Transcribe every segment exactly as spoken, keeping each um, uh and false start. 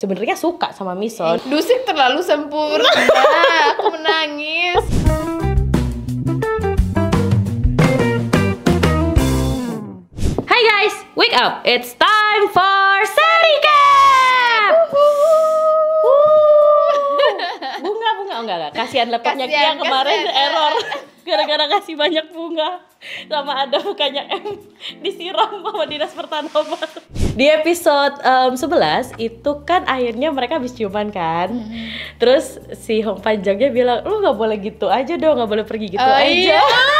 sebenarnya suka sama Mison. Dusik terlalu sempurna. Aku menangis. Hai guys, wake up! It's time for Sericap! Bunga, bunga, oh, enggak, enggak. Kasihan laptopnya Kia kemarin kasian. Error gara-gara kasih banyak bunga sama ada mukanya M disiram sama dinas pertanaman. Di episode um, sebelas itu kan akhirnya mereka habis ciuman kan. Hmm. Terus si Hong Panjangnya bilang, lu nggak boleh gitu aja dong, nggak boleh pergi gitu oh, aja. Iya.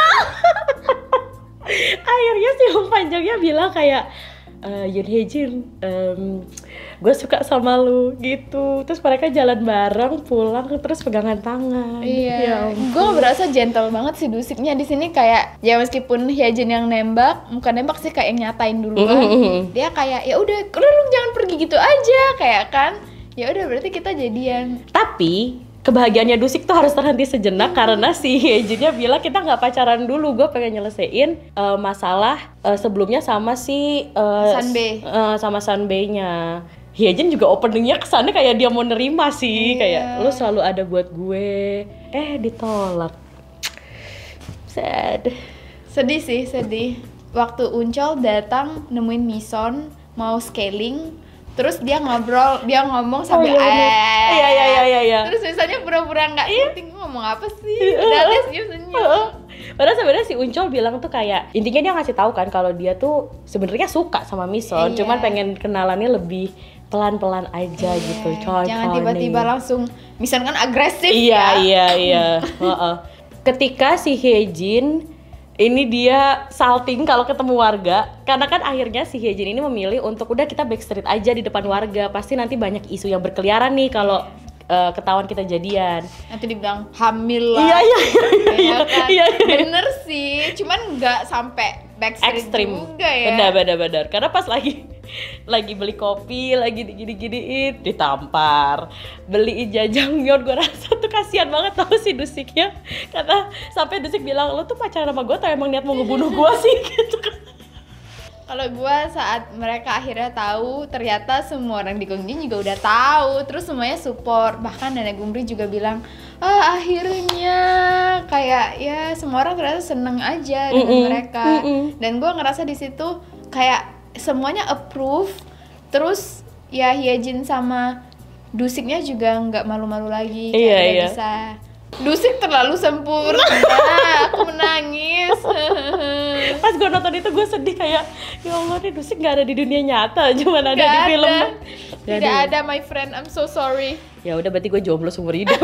Akhirnya si Hong Panjangnya bilang kayak, e, Yoon Hye Jin, um, gue suka sama lu gitu. Terus mereka jalan bareng, pulang, terus pegangan tangan. Iya. Ya gue berasa gentle banget sih Dusiknya di sini kayak ya meskipun Hye Jin yang nembak, bukan nembak sih kayak nyatain duluan. Mm-hmm. Dia kayak ya udah, udah lu jangan pergi gitu aja kayak kan. Ya udah berarti kita jadian. Tapi kebahagiaannya Dusik tuh harus terhenti sejenak hmm. karena si Hye Jinnya bilang kita nggak pacaran dulu, gue pengen nyelesain uh, masalah uh, sebelumnya sama si uh, Sunbae, uh, sama Sunbae-nya. Hye Jin juga openingnya kesannya kayak dia mau nerima sih, yeah. Kayak lu selalu ada buat gue, eh ditolak. Sad. Sedih sih, sedih. Waktu Uncol datang nemuin Mison mau scaling. Terus dia ngobrol, dia ngomong sambil oh, iya, eh iya, iya, iya, iya. Terus misalnya pura-pura nggak ngerti ngomong apa sih, udah deh senyum-senyum. Padahal sebenarnya si Uncol bilang tuh kayak intinya dia ngasih tahu kan kalau dia tuh sebenarnya suka sama Mison, iya. Cuman pengen kenalannya lebih pelan-pelan aja iya. Gitu. Coy, jangan tiba-tiba langsung Mison kan agresif iya, ya. Iya iya iya. Ketika si Hye Jin ini dia salting kalau ketemu warga, karena kan akhirnya si Hye Jin ini memilih untuk udah kita backstreet aja di depan warga, pasti nanti banyak isu yang berkeliaran nih kalau uh, ketahuan kita jadian. Nanti dibilang hamil lah. Iya iya iya. Ya kan? Iya, iya. Bener sih, cuman nggak sampai backstreet ekstrim juga ya. Benar benar benar. Karena pas lagi lagi beli kopi, lagi digini-giniin, ditampar, beliin jajangmyeon, gue rasa tuh kasihan banget tau si Dusiknya, karena sampai Dusik bilang lo tuh pacaran sama gue, atau emang niat mau ngebunuh gue sih gitu kan. Kalau gue saat mereka akhirnya tahu, ternyata semua orang di Gongjin juga udah tahu, terus semuanya support, bahkan Nenek Gungri juga bilang, ah akhirnya kayak ya semua orang ternyata seneng aja dengan mm-mm, mereka, mm-mm. Dan gue ngerasa di situ kayak semuanya approve, terus ya Hye Jin sama Dusiknya juga nggak malu-malu lagi, kayak iya, udah iya. bisa. Dusik terlalu sempurna, aku menangis. Pas gue nonton itu gue sedih kayak, ya Allah nih Dusik nggak ada di dunia nyata, cuma ada gak di ada. film. Tidak Aduh. Ada my friend, I'm so sorry. Ya udah berarti gue jomblo seumur hidup.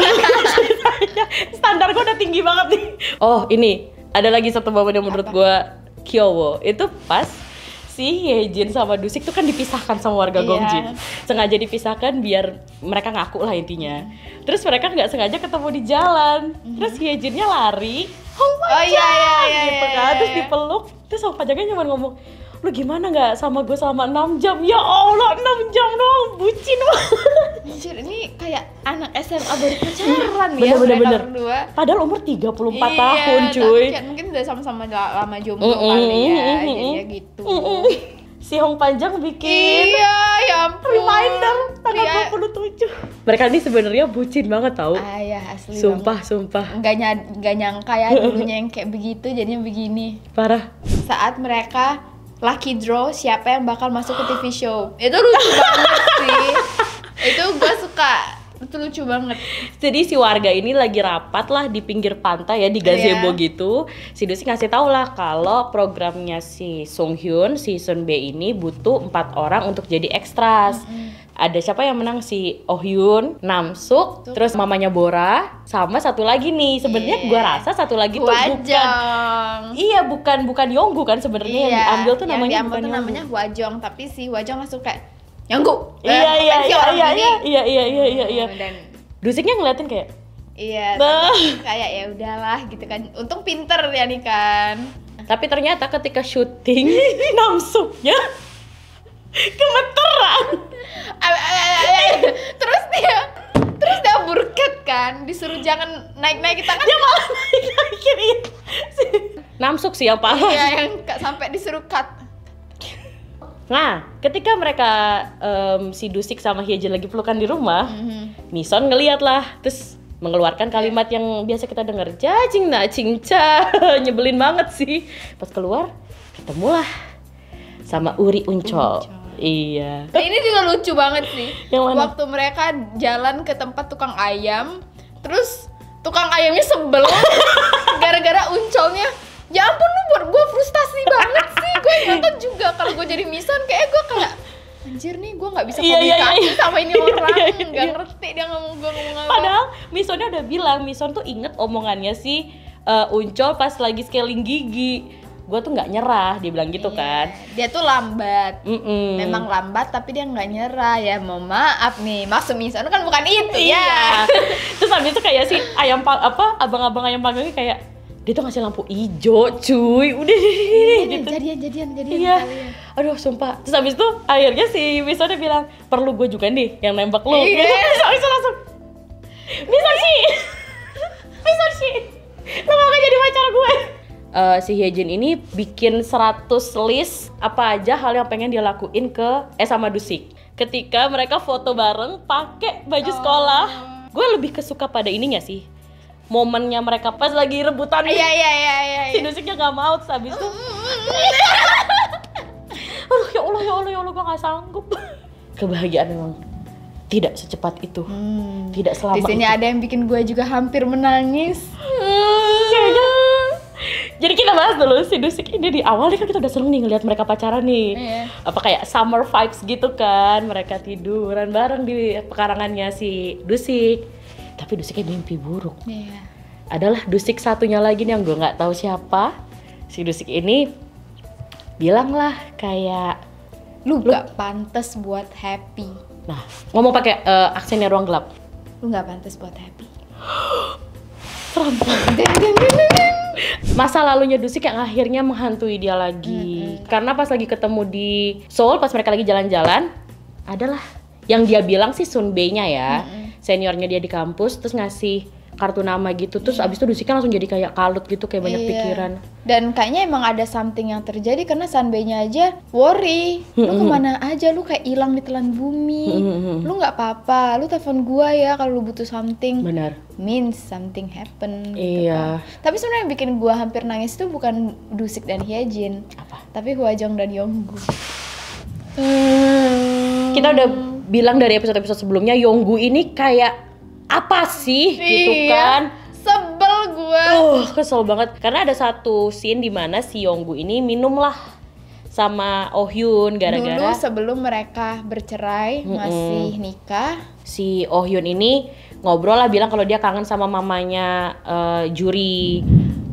Standar gue udah tinggi banget nih. Oh ini ada lagi satu momen yang menurut gue Kyowo, itu pas si Hye Jin sama Dusik tuh kan dipisahkan sama warga iya. Gongjin, sengaja dipisahkan biar mereka ngaku lah intinya. Terus mereka nggak sengaja ketemu di jalan, mm-hmm. Terus Hye Jinnya lari, Hong Panjang, oh, iya, iya, iya, gitu kan, iya. Terus dipeluk, terus Hong Panjangnya cuma ngomong, lu gimana nggak sama gue selama enam jam? Ya Allah enam jam doang, bucin banget. Anjir, ini kayak anak S M A baru pacaran ya bener, mereka bener. berdua. Padahal umur tiga puluh empat iya, tahun cuy. Tapi mungkin udah sama-sama lama jomblo mm-mm, kali ya, mm-mm, jadinya gitu. Mm-mm. Si Hong Panjang bikin iya, ya ampun. Reminder tanggal iya. dua puluh tujuh. Mereka ini sebenarnya bucin banget tau. Ah ya asli sumpah, banget. Sumpah Nggak, ny- nggak nyangka ya dulunya yang kayak begitu jadinya begini. Parah. Saat mereka lucky draw siapa yang bakal masuk ke T V show, itu lucu banget sih. Itu gue suka, itu lucu banget. Jadi si warga ini lagi rapat lah di pinggir pantai ya, di gazebo yeah. Gitu. Si Dusik ngasih tau lah kalau programnya si Sung Hyun, si Sunbae ini butuh empat orang untuk jadi ekstras. Mm-hmm. Ada siapa yang menang, si Oh Hyun, Namsuk, tuh. Terus mamanya Bora, sama satu lagi nih. Sebenarnya yeah. Gua rasa satu lagi tuh Hwajong. bukan. Iya, bukan bukan Yonggu kan sebenarnya, yeah. Yang diambil tuh yang namanya diambil bukan tuh Yonggu. namanya Hwajong, tapi si Hwajong langsung kayak Yonggu. Iya eh, iya iya iya iya, iya iya iya iya iya. Dan Dusiknya ngeliatin kayak iya, nah. Kayak ya udahlah gitu kan. Untung pinter ya nih kan. Tapi ternyata ketika syuting Namsuknya gemeteran. Terus dia terus dia burket kan, disuruh jangan naik-naik tangan. Dia malah naik-naikin itu. Namsuk sih yang parah. Iya, yang sampai disuruh cut. Nah, ketika mereka um, si Dusik sama Hyejin lagi pelukan di rumah, Mhm. Mison ngeliat lah, terus mengeluarkan kalimat yang biasa kita dengar, cacing nak cinca, nyebelin banget sih. Pas keluar, ketemulah sama Uri Uncol. Uncol. Iya. Nah, ini juga lucu banget sih. Yang mana? Waktu mereka jalan ke tempat tukang ayam, terus tukang ayamnya sebel gara-gara Uncolnya. Ya ampun, lu buat gue frustasi banget sih. Gue nonton juga kalau gue jadi Mison, kayak gue kayak anjir nih, gue nggak bisa Iya, iya, komunikasi iya. sama ini orang, Iya, iya, nggak iya. ngerti dia ngomong gue ngomong apa. Padahal Misonnya udah bilang, Mison tuh inget omongannya si uh, Uncol pas lagi scaling gigi. Gue tuh nggak nyerah, dia bilang gitu Iya. kan. Dia tuh lambat. Mm-mm. Memang lambat tapi dia nggak nyerah ya. Mau maaf nih, maksud Mison kan bukan itu Iya. ya. Terus habis itu kayak si ayam pa- apa abang-abang ayam panggangnya kayak dia tuh ngasih lampu hijau, cuy. Udah gitu. Jadian jadian jadian Iya. kalian. Aduh, sumpah. Terus habis itu akhirnya si Misonnya bilang, "Perlu gue juga nih yang nembak lu." Iya. Terus habis itu langsung Misoshi. Misoshi. Lu mau gak jadi pacar gue? Eh, si Hyejin ini bikin seratus list apa aja hal yang pengen dia lakuin ke eh sama Dusik. Ketika mereka foto bareng pakai baju Oh. sekolah. Gue lebih kesuka pada ininya sih. Momennya mereka pas lagi rebutan. Iya iya iya iya. Si Dusiknya gak mau, terus habis itu aduh ya Allah ya Allah ya Allah gue gak sanggup. Kebahagiaan memang tidak secepat itu, Hmm. tidak selama Di sini itu. ada yang bikin gue juga hampir menangis. Kayaknya. Jadi kita bahas dulu si Dusik ini. Di awalnya kan kita udah seneng nih ngeliat mereka pacaran nih. Iya. Apa kayak summer vibes gitu kan, mereka tiduran bareng di pekarangannya si Dusik. Tapi Dusiknya mimpi buruk. Iya. Adalah Dusik satunya lagi nih yang gue nggak tahu siapa. Si Dusik ini bilang lah kayak, Lu gak pantas buat happy. nah ngomong pakai eh, aksennya ruang gelap. Lu gak pantas buat happy. Serem. Masa lalunya Dusik yang akhirnya menghantui dia lagi. Karena pas lagi ketemu di Seoul, pas mereka lagi jalan-jalan, adalah yang dia bilang sih Sunbae-nya ya, seniornya dia di kampus, terus ngasih kartu nama gitu, terus abis itu Dusiknya langsung jadi kayak kalut gitu, kayak banyak Iya. pikiran. Dan kayaknya emang ada something yang terjadi karena Sunbae-nya aja worry. Lu kemana aja, lu kayak hilang di telan bumi. Mm-mm. Lu nggak apa-apa, lu telepon gua ya kalau lu butuh something. Benar. Means something happen. Gitu Iya. kan. Tapi sebenarnya yang bikin gua hampir nangis itu bukan Dusik dan Hyejin, Apa? tapi Hwajong dan Yonggu. Kita udah bilang dari episode-episode sebelumnya, Yonggu ini kayak apa sih gitu Iya. kan? Sebel gua. Uh, kesel banget karena ada satu scene di mana si Yonggu ini minum lah sama Oh Hyun Dulu gara-gara sebelum mereka bercerai, Mm-mm. masih nikah. si Oh Hyun ini ngobrol lah, bilang kalau dia kangen sama mamanya eh, Juri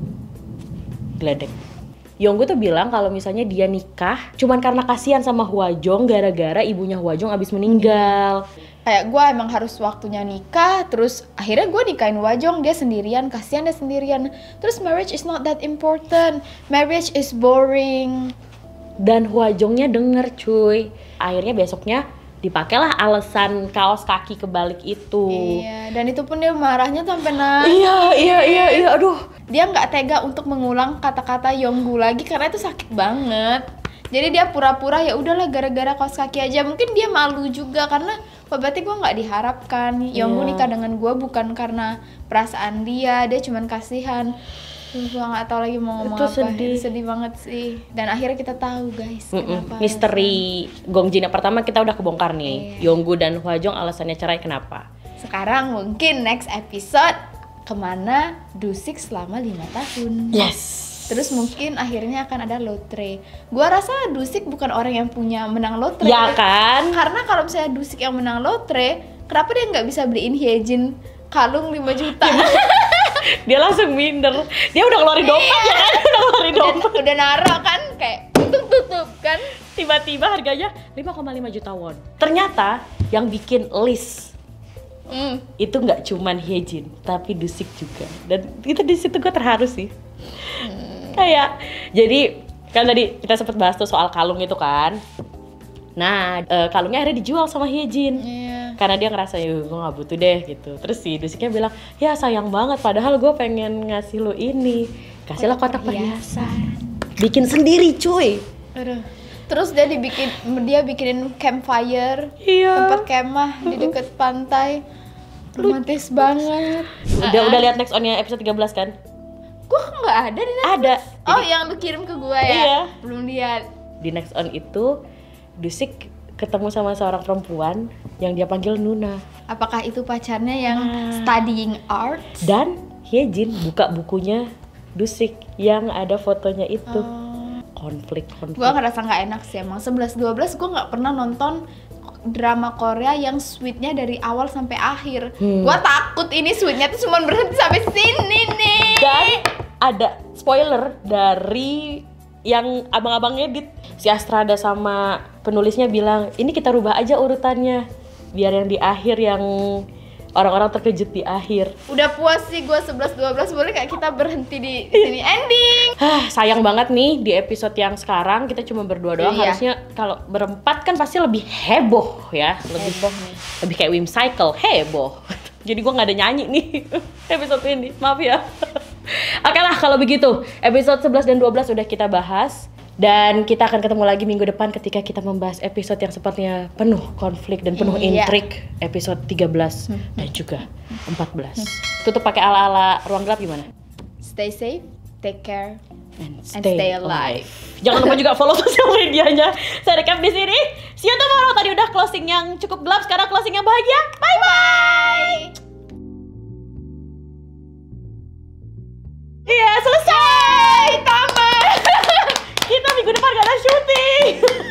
Gledek. Yonggu tuh bilang kalau misalnya dia nikah cuman karena kasihan sama Hwajong gara-gara ibunya Hwajong abis meninggal. Kayak gue emang harus waktunya nikah, terus akhirnya gue nikahin Hwajong, dia sendirian, kasihan dia sendirian. Terus marriage is not that important, marriage is boring. Dan Hwajongnya denger cuy. Akhirnya besoknya dipakailah alasan kaos kaki kebalik itu. Iya, dan itu pun dia marahnya sampai nangis. Iya, iya, iya, iya, aduh. Dia nggak tega untuk mengulang kata-kata Yonggu lagi karena itu sakit banget. Jadi dia pura-pura ya udahlah gara-gara kaos kaki aja. Mungkin dia malu juga karena oh, berarti gue nggak diharapkan. Yonggu Iya. nikah dengan gue bukan karena perasaan dia, dia cuman kasihan. Gue nggak tahu lagi mau ngomong Itu apa. sedih. Itu sedih banget sih. Dan akhirnya kita tahu guys Mm-mm. kenapa. Misteri Gongjin yang pertama kita udah kebongkar nih. Iya. Yonggu dan Hwajong alasannya cerai kenapa? Sekarang mungkin next episode kemana Dusik selama lima tahun. Yes. Terus mungkin akhirnya akan ada lotre. Gua rasa Dusik bukan orang yang punya menang lotre. Ya kan? Karena kalau misalnya Dusik yang menang lotre, kenapa dia nggak bisa beliin Hyejin kalung lima juta? Dia langsung minder. Dia udah ngeluarin dompet ya kan? Udah ngeluarin udah, dompet. udah naro kan kayak tutup-tutup kan. Tiba-tiba harganya lima koma lima juta won. Ternyata yang bikin list Hmm. itu nggak cuman Hyejin, tapi Dusik juga. Dan itu di situ gue terharu sih. Kayak jadi kan tadi kita sempat bahas tuh soal kalung itu kan. Nah, eh, kalungnya akhirnya dijual sama Hyejin. Iya. Karena dia ngerasa ya gue gak butuh deh gitu. Terus si Dusiknya bilang, ya sayang banget padahal gue pengen ngasih lo ini. Kasihlah kotak perhiasan. Bikin sendiri cuy. Aduh. Terus dia dibikin dia bikinin campfire, Iya. tempat kemah di dekat pantai. Romantis banget. Udah udah lihat next on-nya episode tiga belas kan? Gua nggak ada di Netflix. Ada. Oh, Jadi- yang lu kirim ke gua ya? Iya. Belum lihat. Di next on itu Dusik ketemu sama seorang perempuan yang dia panggil Nuna. Apakah itu pacarnya yang Nah. studying art? Dan Hyejin buka bukunya Dusik yang ada fotonya itu. Oh. Konflik-konflik. Gua ngerasa nggak enak sih emang. sebelas dua belas gua nggak pernah nonton drama Korea yang sweetnya dari awal sampai akhir. Hmm. Gua takut ini sweetnya tuh cuma berhenti sampai sini nih. Dan ada spoiler dari yang abang-abang ngedit. Si Astrada sama penulisnya bilang, ini kita rubah aja urutannya biar yang di akhir yang orang-orang terkejut di akhir. Udah puas sih gua sebelas dua belas, boleh nggak kita berhenti di sini ending? Hah, sayang banget nih di episode yang sekarang kita cuma berdua doang. Iya. Harusnya kalau berempat kan pasti lebih heboh ya, lebih Heboh nih. lebih kayak Wim Cycle, heboh. Jadi gua nggak ada nyanyi nih episode ini, maaf ya. Oke lah kalau begitu, episode sebelas dan dua belas udah kita bahas. Dan kita akan ketemu lagi minggu depan ketika kita membahas episode yang sepertinya penuh konflik dan penuh Iya. intrik, episode tiga belas dan juga empat belas. Tutup pakai ala-ala ruang gelap gimana? Stay safe, take care, And and stay alive. Jangan lupa juga follow sosial medianya. Saya recap di sini. See you tomorrow. Tadi udah closing yang cukup gelap, sekarang closing yang bahagia. Bye bye. Iya, selesai. Tamat. Kita minggu depan gak ada syuting.